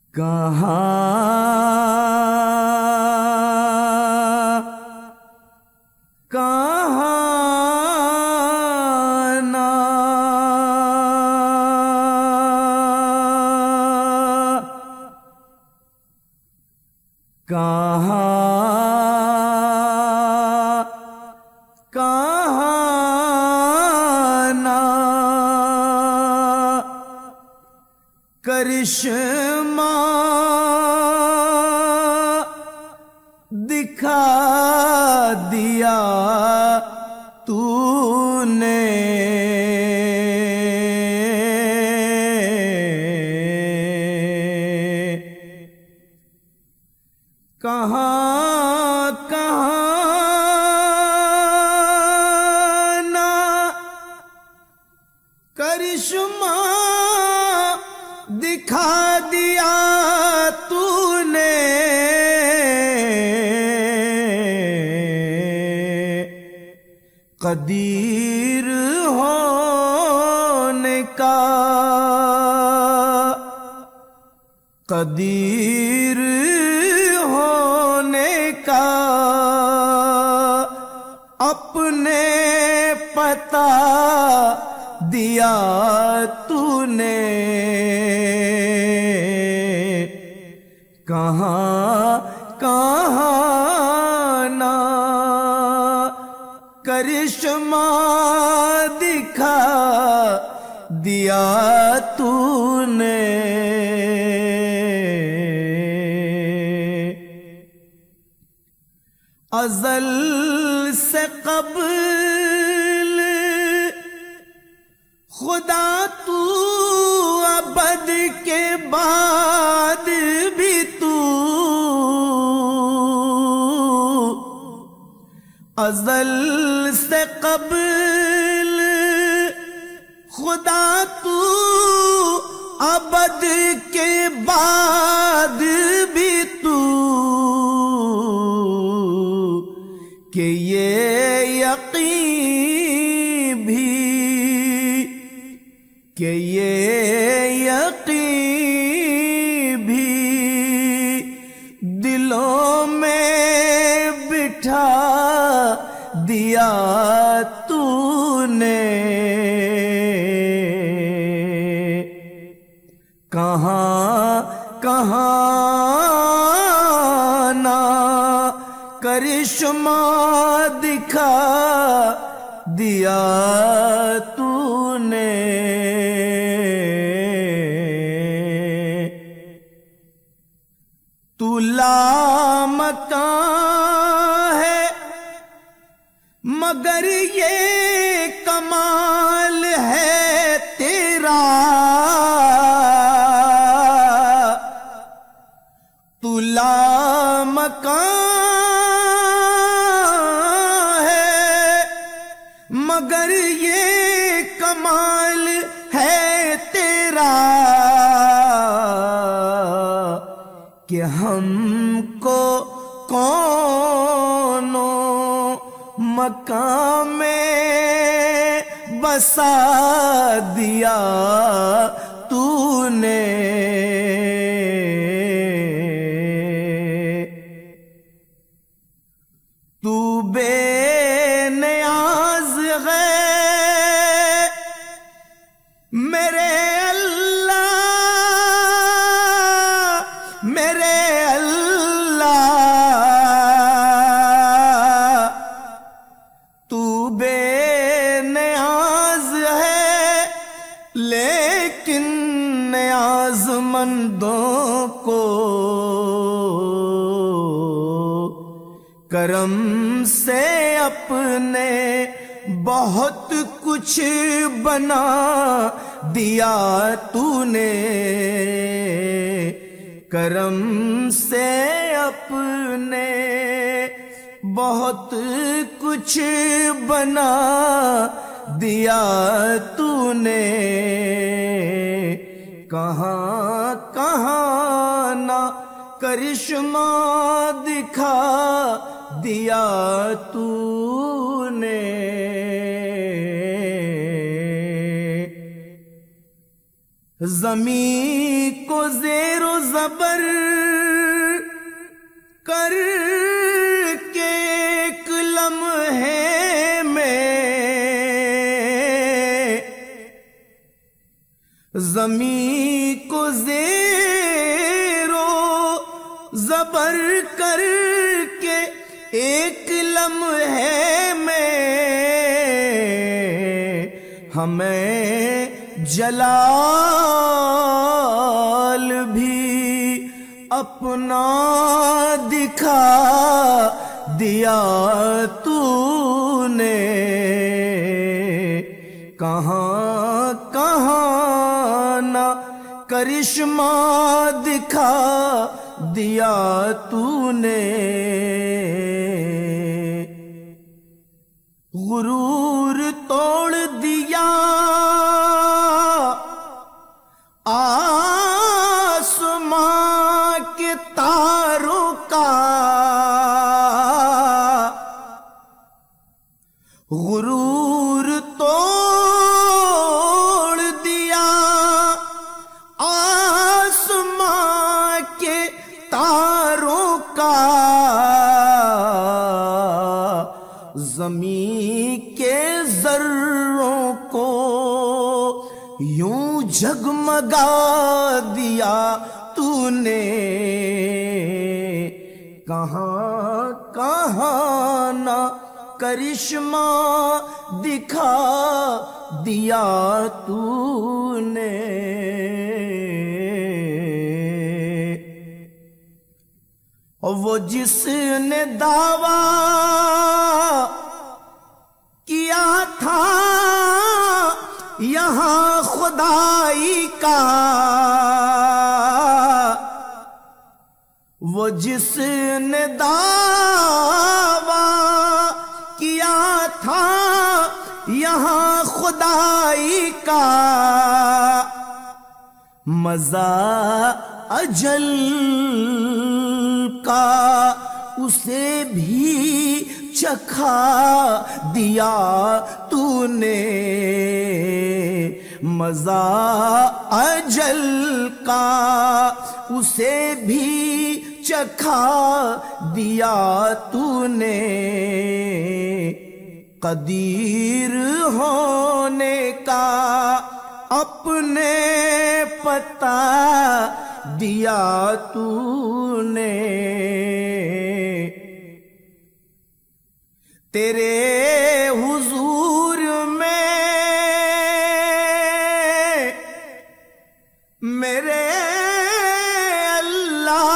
کہاں نا کرشمہ دکھا دیا تو نے کہاں کہاں نا کرشمہ دکھا دیا تو نے قدیر ہونے کا قدیر ہونے کا اپنے پتا دیا تو نے کہاں کہاں نا کرشمہ دکھا دیا تو نے ازل سے قبل خدا تو ابد کے بعد بھی تو ازل سے قبل خدا تو ابد کے بعد بھی تو کہ یہ یقین بھی کہ یہ یقین بھی دلوں میں بٹھا دیا تو نے کہاں کہاں نا کرشمہ دکھا دیا تو نے تو لامکان ہے مگر یہ کمال ہے تیرا تو لامکان ہے مگر یہ کمال ہے تیرا کہ ہم کو کونوں مکان میں بسا دیا تو نے تو بے نیاز ہے میرے اللہ میرے اللہ تو بے نیاز ہے لیکن نیاز مندوں کو کرم سے اپنے بہت کچھ بنا دیا تو نے کرم سے اپنے بہت کچھ بنا دیا تو نے کہاں کہاں نا کرشمہ دکھا دیا تو نے زمین کو زیر و زبر کر کے ایک لمحے میں، زمین کو زیر و زبر کر کے ایک لمحے میں ہمیں جلال بھی اپنا دکھا دیا تو نے، کہاں کہاں نہ کرشمہ دکھا دیا تو نے، غرور توڑ دیا آسمان کے تاروں کا، غرور توڑ دیا آسمان کے تاروں کا، زمین کے ذروں کو یوں جگمگا دیا تو نے، کہاں کہاں نہ کرشمہ دکھا دیا تو نے، وہ جس نے دعویٰ کیا تھا یہاں خدائی کا، وہ جس نے دعویٰ کیا تھا یہاں خدائی کا، مزہ اجل کا اسے بھی چکھا دیا تو نے، مزہ اجل کا اسے بھی چکھا دیا تو نے، قدیر ہونے کا اپنے پتہ دیا تو نے، تیرے حضور میں میرے اللہ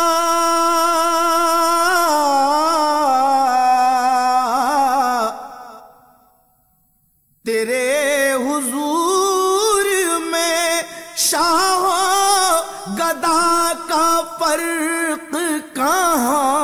تیرے حضور میں شاہ و گدا کا فرق کہاں،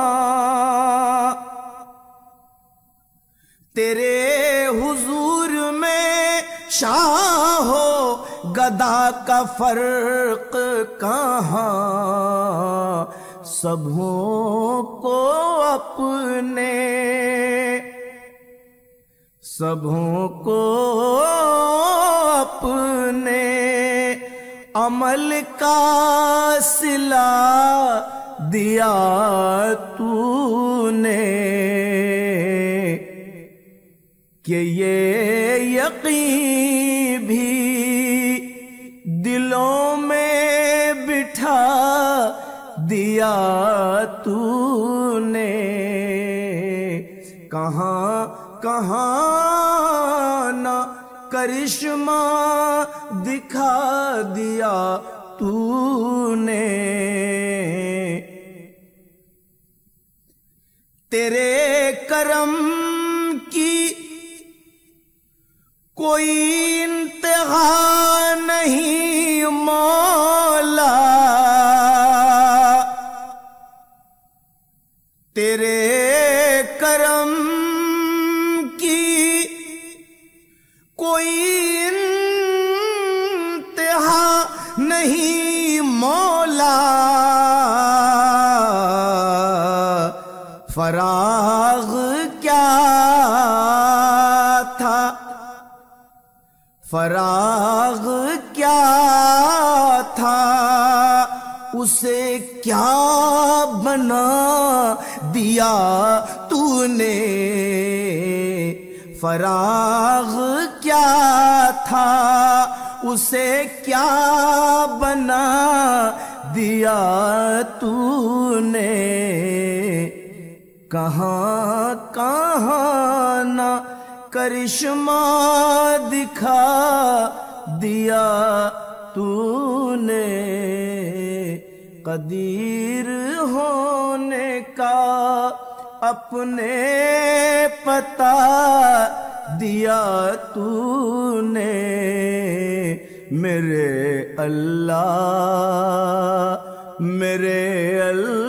تیرے حضور میں شاہ و گدا کا فرق کہاں، سبوں کو اپنے سبوں کو اپنے عمل کا صلہ دیا تو نے، کہ یہ یقین بھی دلوں میں بٹھا دیا تو نے، کہاں کہاں نہ کرشمہ دکھا دیا تو نے، تیرے کرم کی کوئی انتہا نہیں مولا، تیرے کرم کی کوئی انتہا نہیں مولا، فراغ کیا تھا فراغ کیا تھا اسے کیا بنا دیا تو نے، فراغ کیا تھا اسے کیا بنا دیا تو نے، کہاں کہاں نہ کرشمہ دکھا دیا تو نے، قدیر ہونے کا اپنے پتا دیا تو نے، میرے اللہ میرے اللہ